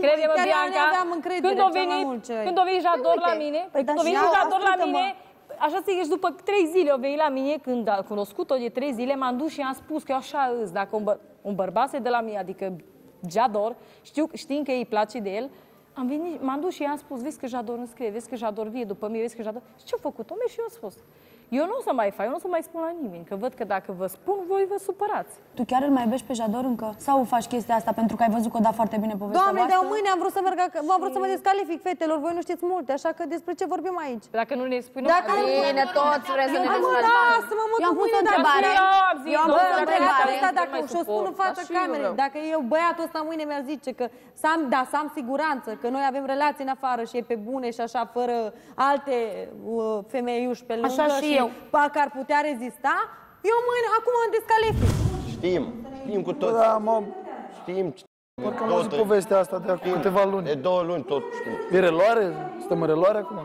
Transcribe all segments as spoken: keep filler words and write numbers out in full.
crede-mă, Bianca, când o veni, când o veni Jador la mine, când o veni Jador la mine, așa să zici, după trei zile o veni la mine, când a cunoscut-o de trei zile, m-am dus și am spus că eu așa îs, dacă un, bă, un bărbat se dă la mine, adică Jador, știu, știind că îi place de el, am venit, m-am dus și i-am spus, vezi că Jador îmi scrie, vezi că Jador vie după mine, vezi că Jador... Și ce-a făcut? O și eu am spus. Eu nu o să mai fac, eu nu o să mai spun la nimeni, că văd că dacă vă spun, voi vă supărați. Tu chiar îl mai iubești pe Jador încă? Sau faci chestia asta pentru că ai văzut că da foarte bine povestea Doamne, voastră? de mâine am vrut să merg, am vrut să mă descalific, fetelor, voi nu știți multe, așa că despre ce vorbim aici? Dacă nu ne spui, nu... Dacă bine, toți vreți să ne lasă-mă, mă, eu am pus o întrebare. Eu am pus o întrebare. Dacă și-o spun în fața camerei, dacă eu, băiatul ăsta mâine mi-ar zice că da, să am siguranță, că noi avem relații în afară și e pe bune și așa, fără alte femeiuși pe lângă și că ar putea rezista, eu mâine, acum am descalific. Știm, știm cu toți. Da, mă... Știm. Parcă am auzit povestea asta de acum câteva luni. De două luni tot știm. E reloare? Suntem în reloare acum?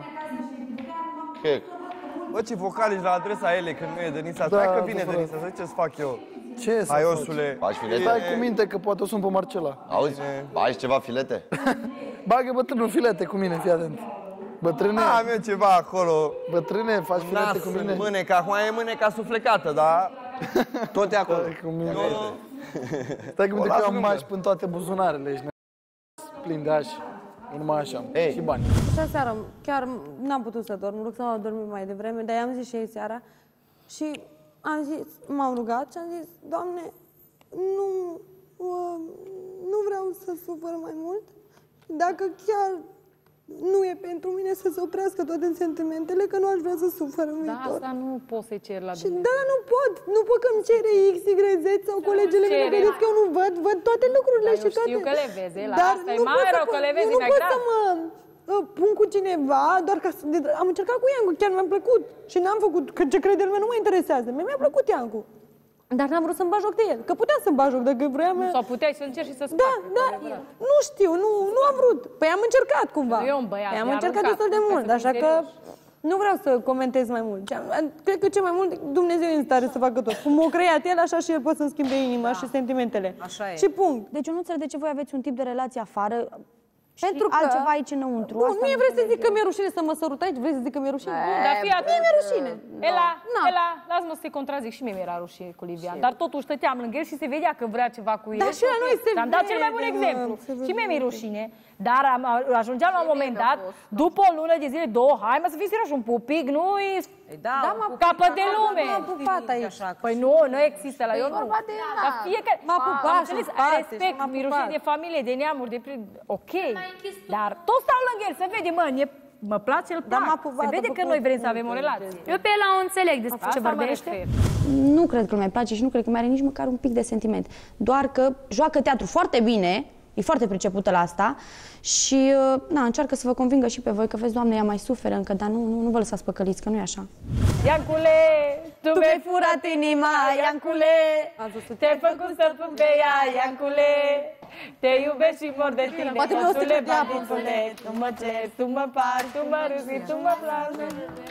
Ce? Bă, ce vocalici la adresa ele când nu e Denisa. Da, Hai că vine bă, Denisa, să ce-ți fac eu? Ce să Hai, faci? osule. Faci filete? Stai cu minte că poate o sun pe Marcela. Auzi? Faci ceva filete? Bagă bătrânul filete cu mine, fii atent. Bătrâne, Am eu ceva acolo. bătrâne, faci filete Nas cu mine? în mânecă, acum e mâneca suflecată, da? Tot e acolo. Stai cu mine. Stai cu minte că eu am mași până toate buzunarele. Ești plin de ași. Numai așa, Ei. și bani. Așa seara, chiar n-am putut să dorm, Roxana a dormit mai devreme, dar i-am zis și ei seara și am zis, m-am rugat și am zis, Doamne, nu, uh, nu vreau să sufăr mai mult, dacă chiar nu e pentru mine să se oprească toate sentimentele, că nu aș vrea să sufăr în Da, viitor. asta nu poți să-i ceri la Și Dumnezeu. da, nu pot, nu pot că îmi cere X, Y, Z sau colegele mele cere. vedeți că eu nu văd, văd toate lucrurile Dar și eu toate. știu că le vezi, la Dar asta e nu mai pot să rău că pun- le vezi, eu nu mai pot grav. să mă uh, pun cu cineva, doar ca să... de- am încercat cu Iancu, chiar mi-a plăcut și n-am făcut, că ce crede lumea nu mă interesează. Mie mi-a plăcut Iancu. Dar n-am vrut să-mi bag joc de el, că puteam să-mi bag joc dacă vreau. Sau puteai să încerci și să Da, spargi. da, nu știu, nu, nu am vrut. Păi am încercat cumva. E un băiat, Păi am e încercat aruncat, destul de ca să mult, fii așa că serios. nu vreau să comentez mai mult. Cred că cel mai mult Dumnezeu e în stare să facă tot. Cum o creat el, așa și el poate să-mi schimbe inima și sentimentele. Așa e. Și punct. Deci eu nu înțeleg de ce voi aveți un tip de relație afară și Pentru că- altceva aici înăuntru. Bun, Asta mie nu vrei să înțeleg zic că eu. mi-e rușine să mă sărut aici? Vrei să zic că mi-e rușine? Bun, Dar fii atent. mie mi-e rușine. Ela, Na. Ela, lasă-mă să te contrazic, și mie mi-era rușine cu Livian. Dar totuși stăteam lângă el și se vedea că vrea ceva cu el. Dar și la noi se Am dat cel mai bun vede, exemplu. mă, se vede. Și mie mi-e rușine. Dar am, ajungeam la un moment dat, după o lună de zile, două, hai mă să fii serios, un pupic, nu-i Da, Da, un m-a pupic, capăt de așa, lume. M-a pupat aici. așa, Păi nu, nu există la eu nu. vorba de ăla. Dar fiecare... M-a pupat Am înțeles, și în spate, respect, și m-a mi rușine pupat. de familie, de neamuri, de... pri- Ok, dar tot stau lângă el, se vede, mă, e, mă place, îl Dar plac. m-a pupat, Se vede a că făcut noi vrem să multe avem o relație. Eu pe ăla o înțeleg despre ce Asta mă vorbește. refer. Nu cred că îl mai place și nu cred că mai are nici măcar un pic de sentiment. Doar că joacă teatru foarte bine, e foarte pricepută la asta și na, încearcă să vă convingă și pe voi că vezi, Doamne, ea mai suferă încă, dar nu, nu, nu vă lăsați păcăliți, că nu e așa. Iancule, tu, Tu mi-ai mi-ai furat inima, Iancule. Te-ai făcut să pun pe ea, Iancule. Te iubesc și mor de tine, Poate mi-o bătule, sticlă de apă, bătule. Tu mă ceri, tu mă pari, tu mă râzi, tu mă plagi.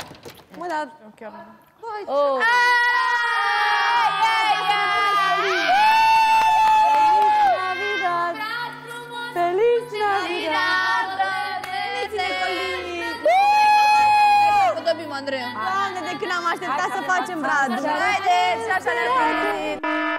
Mă, dar... Oh. Feliz Navidad! Doamne, de când am așteptat să facem bradul! Haideți, așa ne-am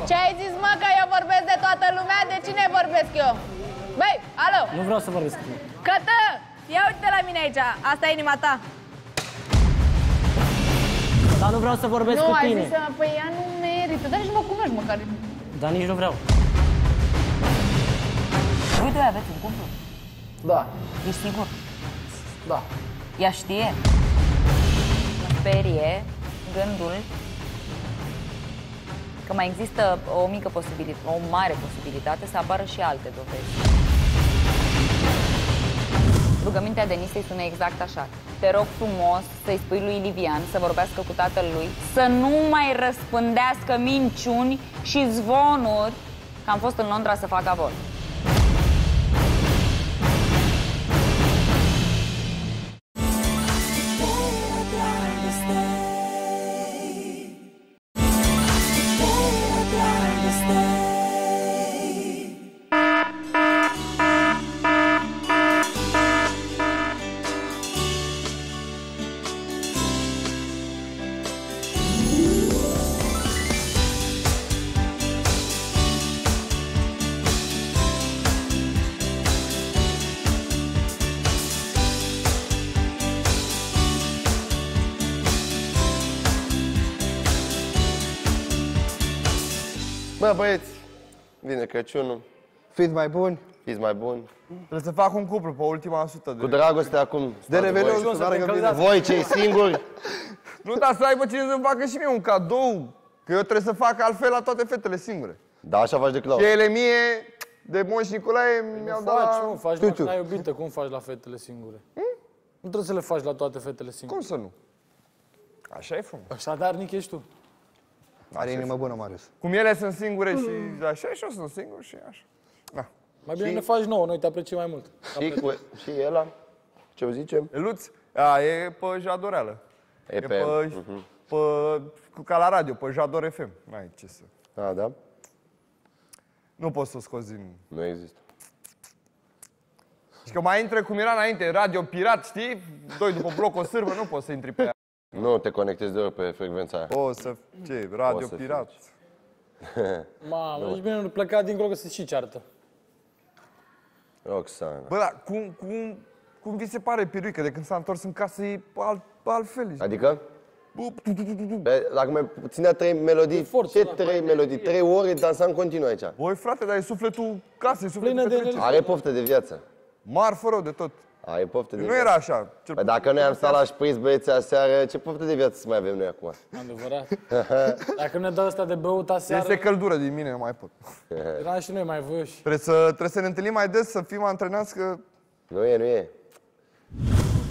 Ce ai zis, mă, că eu vorbesc de toată lumea? De cine vorbesc eu? Băi, alo! Nu vreau să vorbesc cu tine. Cătă! Ia uite la mine aici, asta e inima ta. Dar nu vreau să vorbesc nu, cu ai tine. zis să... Păi ea nu merită, dar nici nu mă cunoști măcar. Dar nici nu vreau. Voi doi aveți un cuplu? Da. Ești sigur? Da. Ea știe? Mă sperie gândul că mai există o mică posibilitate, o mare posibilitate să apară și alte dovezi. Rugămintea Denisei sună exact așa. Te rog frumos să-i spui lui Livian să vorbească cu tatăl lui, să nu mai răspândească minciuni și zvonuri că am fost în Londra să fac avort. Bă, băieți, vine Crăciunul, Fiți mai buni. fiți mai buni. Trebuie să fac un cuplu pe ultima sută de... Cu dragoste acum. De Revelion să meargă bine. Voi, cei singuri, Nu, dar să aibă cine să-mi facă și mie un cadou. Că eu trebuie să fac altfel la toate fetele singure. da, așa faci de Claus. Și ele mie, de Moș Nicolae, mi-au dat Faci, la... nu, faci Tu, la tu. fata iubită, cum faci la fetele singure? Nu trebuie să le faci la toate fetele singure. Cum să nu? Așa e frumos. Așa darnic ești tu. Are inimă bună, Marius. Cum ele sunt singure și așa, și eu sunt singur și așa. Da. Mai bine ne faci nouă, noi te apreciem mai mult. Și, cu, și ăla, ce o zicem? Eluț, a, e pe Jadoreală. E E pe... pe, pe, cu ca la radio, pe Jador F M. N-ai ce să... A, da? Nu poți să o scoți din... Nu există. Și că mai intră cum era înainte, radio pirat, știi? Doi după bloc o sârmă, nu poți să intri pe ea. Nu te conectezi de ori pe frecvența aia. O să... Ce? Radio O să pirat? Mamă, nici bine nu pleca dincolo că se și ceartă. Roxana. Bă, dar cum, cum, cum vi se pare Piruică de când s-a întors în casă e alt, altfel? Adică? Bă, dacă mai ținea trei melodii, forță, ce da. trei melodii? Trei ore dansa în continuu aici. Băi, frate, dar e sufletul casei, sufletul Plină de petrecere. Are poftă de viață. Marfă rău de tot. Are poftă de Nu viață. era așa. Cel Păi dacă noi am stat la șpriț, băieți, aseară, ce poftă de viață să mai avem noi acum? Adevărat. Dacă nu ne dă asta de băut aseară, Este căldură din mine, nu mai pot. eram și noi mai voioși. Trebuie să, trebuie să ne întâlnim mai des, să fim antrenați, că Nu e, nu e.